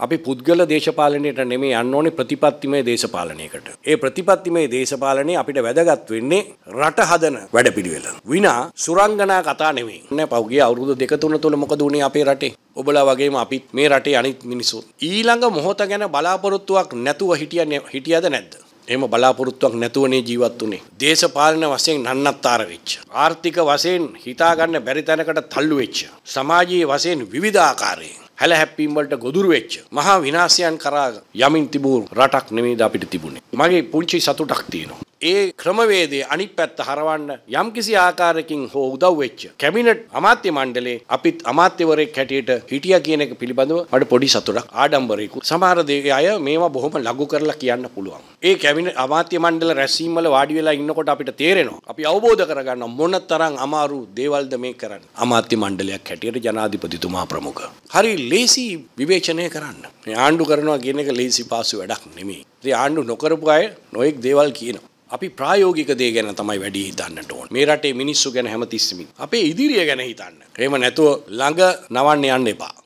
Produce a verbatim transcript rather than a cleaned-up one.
අපි පුද්ගල දේශපාලනයට නෙමෙයි යන්න ඕනේ ප්‍රතිපත්තිමය දේශපාලනයකට. ඒ ප්‍රතිපත්තිමය දේශපාලනයේ අපිට වැදගත් වෙන්නේ රට හදන වැඩපිළිවෙල. විනා සුරංගනා කතා නෙමෙයි. නෑ පහුගිය අවුරුදු දෙක තුන තුල මොකද වුනේ අපේ රටේ? ඔබලා වගේම අපිත් මේ රටේ අනිත් මිනිස්සු ඊළඟ මොහොත ගැන බලාපොරොත්තුවක් නැතුව හිටියන්නේ හිටියද නැද්ද? එහෙම බලාපොරොත්තුවක් නැතුවනේ ජීවත් වුනේ. දේශපාලන වශයෙන් නන්නත්තර වෙච්ච. ආර්ථික වශයෙන් හිතා ගන්න බැරි තැනකට තල්ලු වෙච්ච. සමාජීය වශයෙන් විවිධාකාරයෙන් හැල හැප්පීම් වලට ගොදුරු වෙච්ච. මහා විනාශයන් කරා යමින් තිබූ රටක් නෙමෙයිද අපිට තිබුණේ. මගේ පුංචි සතුටක් තියෙනවා. ඒ ක්‍රමවේදයේ අනිත් පැත්ත හරවන්න යම්කිසි ආකාරයකින් හෝ උදව් වෙච්ච කැබිනට් අමාත්‍ය මණ්ඩලයේ අපිත් අමාත්‍යවරයෙක් හැටියට හිටියා කියන එක පිළිබඳව මට පොඩි සතුටක් ආඩම්බරයකුත් සමහර දේ අය මේවා බොහොම ලඝු කරලා කියන්න පුළුවන්. ඒ කැබිනට් අමාත්‍ය මණ්ඩල රැස්වීම වල වාඩි වෙලා ඉන්නකොට අපිට තේරෙනවා අපි අවබෝධ කරගන්න මොන තරම් අමාරු දේවල්ද මේ කරන්නේ. අමාත්‍ය මණ්ඩලයක් හැටියට ජනාධිපතිතුමා ප්‍රමුඛ. හරි ලේසි විවේචනය කරන්න. මේ ආණ්ඩු කරනවා කියන එක ලේසි පාසු වැඩක් නෙමෙයි. ඒ ආණ්ඩු නොකරපු අය නොඑක් දේවල් කියනවා. අපි ප්‍රායෝගික දේ ගැන තමයි වැඩි හිතන්නට ඕන. මේ රටේ මිනිස්සු ගැන හැමතිස්සෙම අපේ ඉදිරිය ගැන හිතන්න. එහෙම නැතුව ළඟ නවන්න යන්න එපා.